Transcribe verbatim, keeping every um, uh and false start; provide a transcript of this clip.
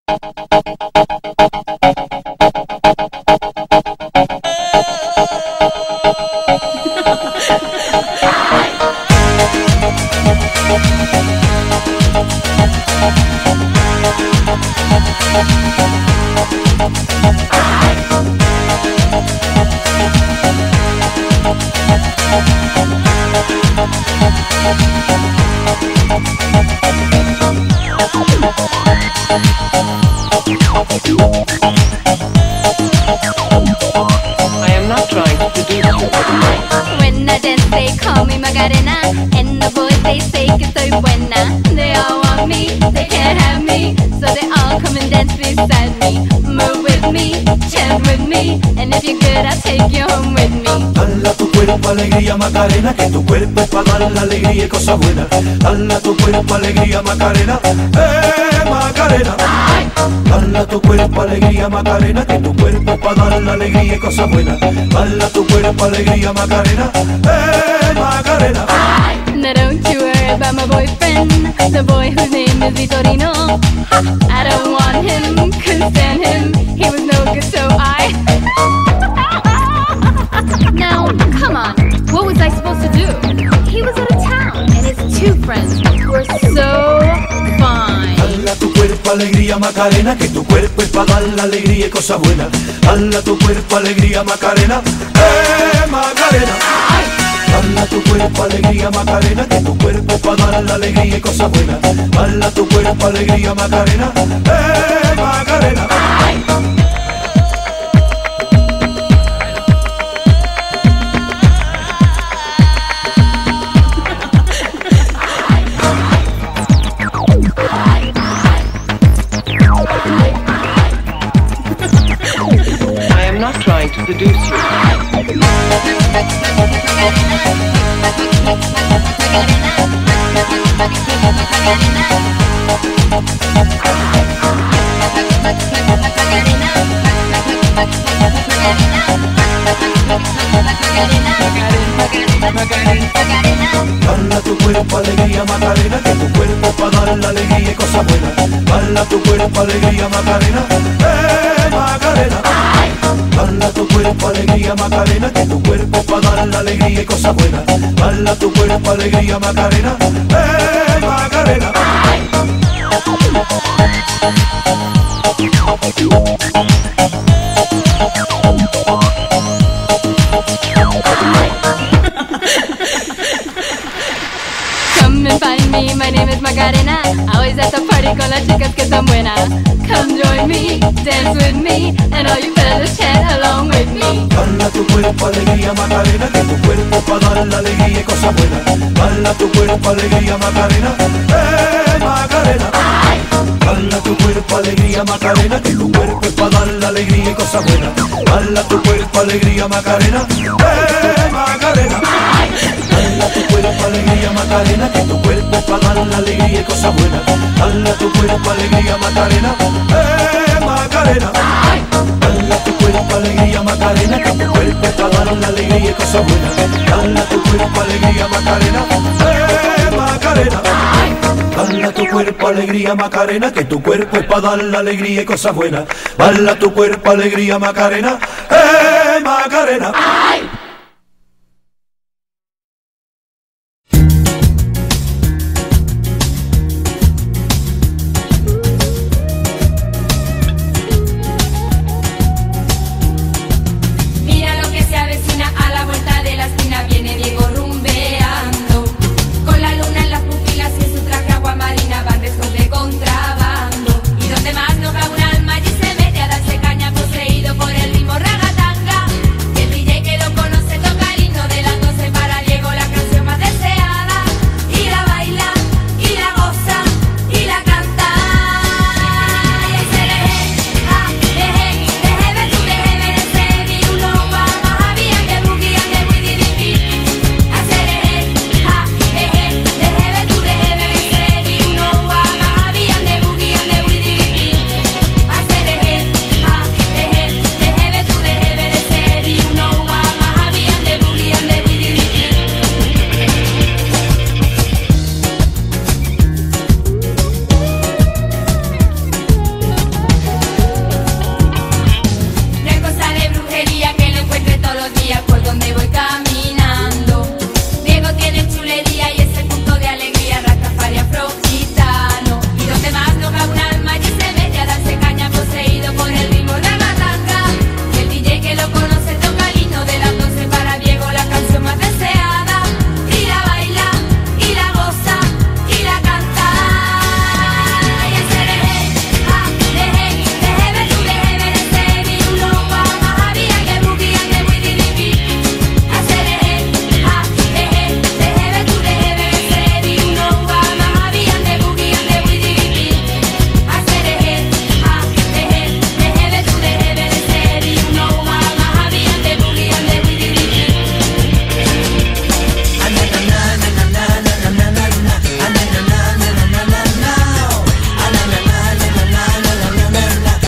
I am not trying to seduce you. When I dance they call me Macarena, and the boys they say que soy buena. They all want me, they can't have me, so they all come and dance beside me. Move with me, chant with me, and if you're good I'll take you home with me. Dala tu cuerpo alegría Macarena, que tu cuerpo es para dar la alegría y cosas buenas. Dala tu cuerpo alegría Macarena, eh Macarena. Dala tu cuerpo alegría Macarena, que tu cuerpo es para dar la alegría y cosas buenas. Dala tu cuerpo alegría Macarena, eh Macarena. Now don't you worry about my boyfriend, the boy whose name is Vitorino. I don't want him, couldn't stand him, he was no good so I Now, come on, what was I supposed to do? He was out of town, and his two friends were so fine. Dala tu cuerpo alegría Macarena, que tu cuerpo es para dar la alegría y cosas buenas. Dala tu cuerpo alegría Macarena, eh Macarena. Dala tu cuerpo alegría Macarena, que tu cuerpo es para dar la alegría y cosas buenas. Dala tu cuerpo alegría Macarena, eh Macarena. I am not trying to seduce you. Dala tu cuerpo alegría Macarena, que tu cuerpo es para dar la alegría y cosas buenas. Dala tu cuerpo alegría Macarena, eh Macarena. Dala tu cuerpo alegría Macarena, que tu cuerpo es para dar la alegría y cosas buenas. Dala tu cuerpo alegría Macarena, eh Macarena. Come and find me, my name is Macarena. Always at the party con las chicas que están buenas. Come join me, dance with me, and all you fellas chant along with me. Dala tu cuerpo alegría Macarena, que tu cuerpo es para dar la alegría y cosas buenas. Dala tu cuerpo alegría Macarena, eh Macarena. Dala tu cuerpo alegría Macarena, que tu cuerpo es para dar la alegría y cosas buenas. Dala tu cuerpo alegría Macarena, eh Macarena. Dala tu cuerpo alegría Macarena, que tu cuerpo es para dar la alegría y cosas buenas. Dala tu cuerpo alegría Macarena, eh Macarena. Dala tu cuerpo alegría Macarena, que tu cuerpo es para dar la alegría y cosas buenas. Dala tu cuerpo alegría Macarena, eh Macarena. Dala tu cuerpo alegría Macarena, que tu cuerpo es para dar la alegría y cosas buenas. Dala tu cuerpo alegría Macarena, eh Macarena.